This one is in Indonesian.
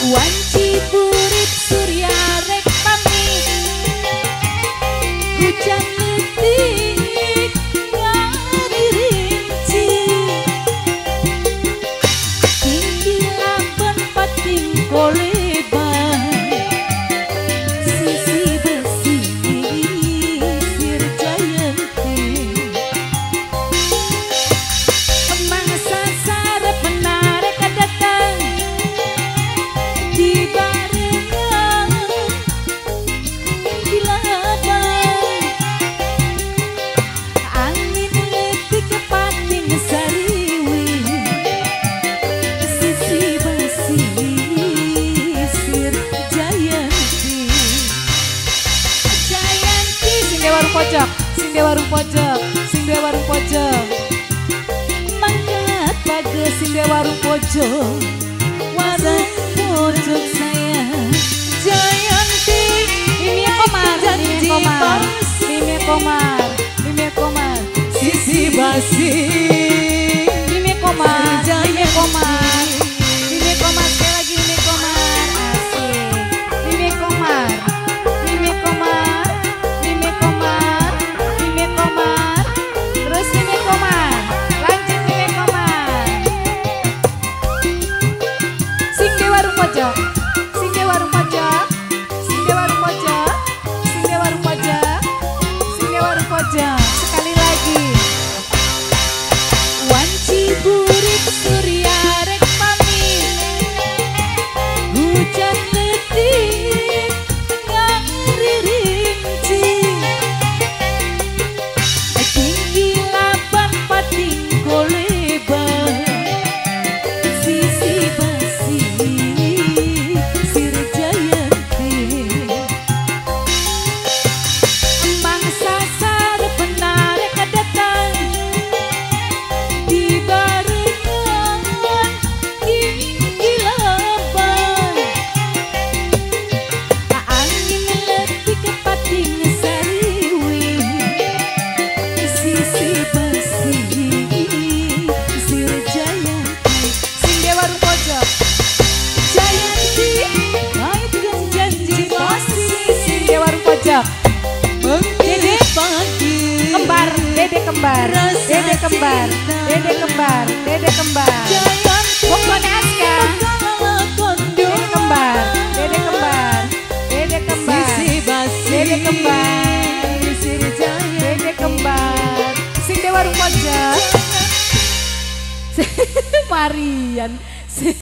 Wanci burit surya rek pamit, hujan letik ngari rinci, tinggi laban pating koleban, sisi besi sir jayanti, emang sasar menarik datang di barengan di laban, angin letik ke pating sariwi, sisi besi sir jayanti, jayanti sing de warung pojok, sing de warung pojok, sing de warung pojok, mangkat bagus sing de warung pojok, warung pojok saya Jayanti, Mimi Komar, Mimi Komar, Mimi Komar, Mimi Komar, Sisi basi Mimi Komar, Mimi Komar, Mimi Komar, sekali lagi Mimi Komar, asik, Mimi Komar, Mimi Komar, Mimi Komar, Mimi Komar, terus Mimi Komar, lanjut Mimi Komar, sing de warung pojok, sing de warung pojok, sing de warung pojok, sing de warung pojok, sing de warung pojok, sekali lagi. Wanci burit surya rek pamit, hujan letik ngari rinci, tinggi laban pating koleban, sisi besi sir jayanti, emang sasar penarik datang di barengan tinggi laban, angin letik ke pating sariwi, sisi besi sir jayanti, sing de warung pojok Jayanti, ayo juga janji pasti sing de warung pojok, Dede pagi kembar, Dede kembar, Dede kembar, Dede kembar, Dede kembar, pokoknya Aska, Dede kembar, Dede kembar, Dede kembar, Sisi basi Dede kembar, Sir Jayanti Dede kembar, sing de warung pojok, Marian.